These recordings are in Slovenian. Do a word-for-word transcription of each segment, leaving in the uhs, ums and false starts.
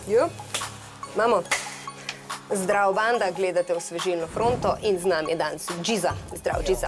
Jo, imamo. Zdravo, banda, gledate Osvežilno fronto in z nami je danes Džiza. Zdravo, Džiza.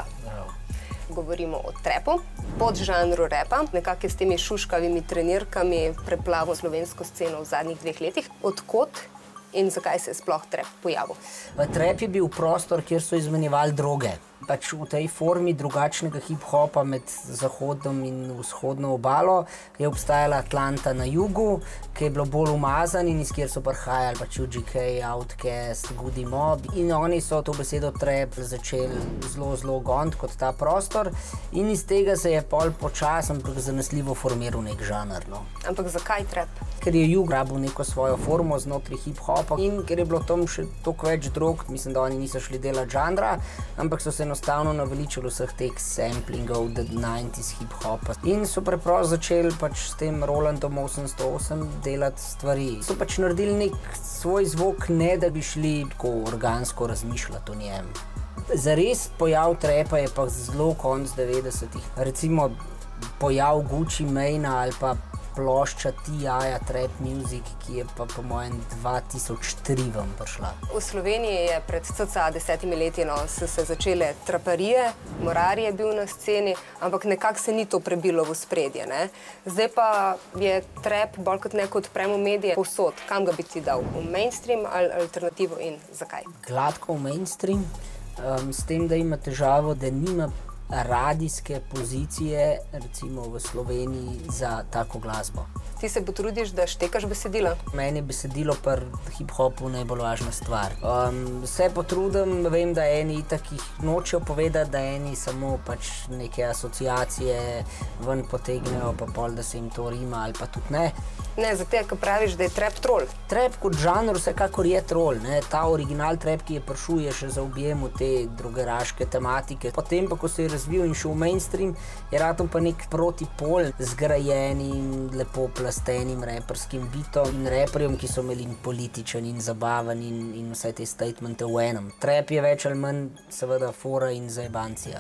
Govorimo o trapu, podžanru rapa, nekako s temi šuškavimi trenirkami preplavil slovensko sceno v zadnjih dveh letih. Odkot in zakaj se je sploh trap pojavil? Trap je bil prostor, kjer so izmenjevali droge. Pač v tej formi drugačnega hip-hopa med zahodnom in vzhodno obalo je obstajala Atlanta na jugu, ki je bilo bolj umazan in iz kjer so prihajali pač U G K, Outkast, Goody Mob. In oni so to besedo trap začeli zelo, zelo goniti kot ta prostor. In iz tega se je pol počas, ampak zanesljivo formiral nek žanr. No. Ampak zakaj trap? Ker je jug rabil neko svojo formo znotraj hip-hopa in ker je bilo tam še toliko več drog, mislim, da oni niso šli delati žanra, ampak so se enostavno naveličali vseh teh samplingov devetdesetih hip-hopa. In so preprosto začeli pač s tem Rolandom osemsto osem delati stvari. So pač naredili nek svoj zvok, ne da bi šli tako organsko razmišljati o njem. Zares pojav trapa je pa zelo konc devetdesetih. Recimo pojav Gucci Mane'a ali pa plošča T I-ja Trap Music, ki je pa po mojem dva tisoč tri vam prišla. V Sloveniji je pred cca desetimi leti no, so se začele traparije, Morar je bil na sceni, ampak nekako se ni to prebilo v ospredje. Ne? Zdaj pa je trap bolj kot neko odpremo medije povsod. Kam ga bi ti dal? V mainstream ali alternativo in zakaj? Gladko v mainstream, um, s tem, da ima težavo, da nima radijske pozicije, recimo v Sloveniji, za tako glasbo. Ti se potrudiš, da štekaš besedila? Meni je besedilo pri hip-hopu najbolj važna stvar. Um, se potrudim, vem, da eni itak jih nočejo povedati, da eni samo pač neke asociacije ven potegnejo, pa pol, da se jim to rima ali pa tudi ne. Ne, zato, ko praviš, da je trap troll. Trap kot žanr vsekakor je troll. Ne? Ta original trap, ki je prišel, je še za objemu te drogeraške tematike. Potem pa, ko se je razvil in šel v mainstream, je ratal pa nek protipol zgrajenim, lepo plastenim reperskim bitom in reperjem, ki so imeli političen in zabaven in, in vse te statemente v enem. Trap je več ali manj seveda fora in zajebancija.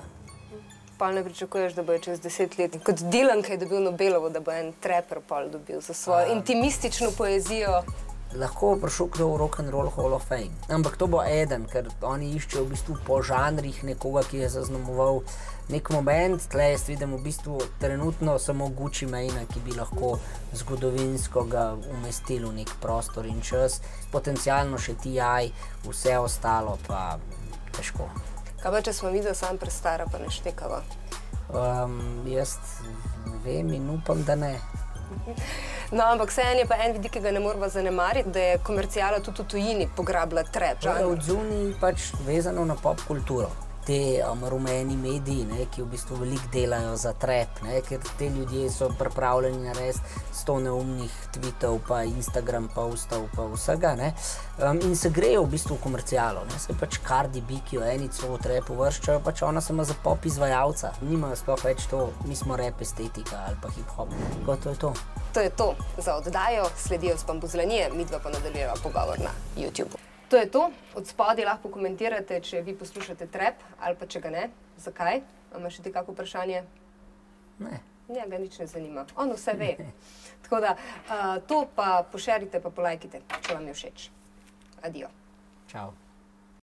Pa ne pričakuješ, da bo čez deset let kot Dylan, ki je dobil Nobelovo, da bo en trapper pol dobil za svojo intimistično poezijo. Lahko bo prišel kdo v Rock and Roll Hall of Fame. Ampak to bo eden, ker oni iščejo v bistvu po žanrih nekoga, ki je zaznamoval nek moment. Tle jaz vidim v bistvu trenutno samo Gucci Mane'a, ki bi lahko zgodovinsko ga umestil v nek prostor in čas. Potencialno še T I, vse ostalo pa težko. Kaj pa, če smo videli sam prestara, pa ne štekava? Um, jaz ne vem in upam, da ne. No, ampak vseeno je pa en vidik, ki ga ne moramo zanemariti, da je komerciala tudi v tujini pograbila trap. To je odzunaj pač vezano na pop kulturo. Te um, rumeni mediji, ne, ki v bistvu veliko delajo za trap, ne, ker te ljudje so pripravljeni narediti sto neumnih tweetov, pa Instagram postov, pa vsega, ne, um, in se grejo v bistvu v komercialo, ne, se pač Cardi B, ki jo eni celo v trap uvrščajo, pač ona sama za pop izvajalca. Nimajo sploh več to, mi smo rap estetika ali pa hip-hop, tako to je to. To je to za oddajo, sledijo Zbambuzlanije, midva pa nadaljujeva pogovor na YouTubeu. To je to. Od spodaj lahko komentirate, če vi poslušate trap ali pa če ga ne. Zakaj? A imaš še ti kako vprašanje? Ne. Njega nič ne zanima. On vse ve. Tako da, to pa pošerite pa polajkite, če vam je všeč. Adijo. Čau.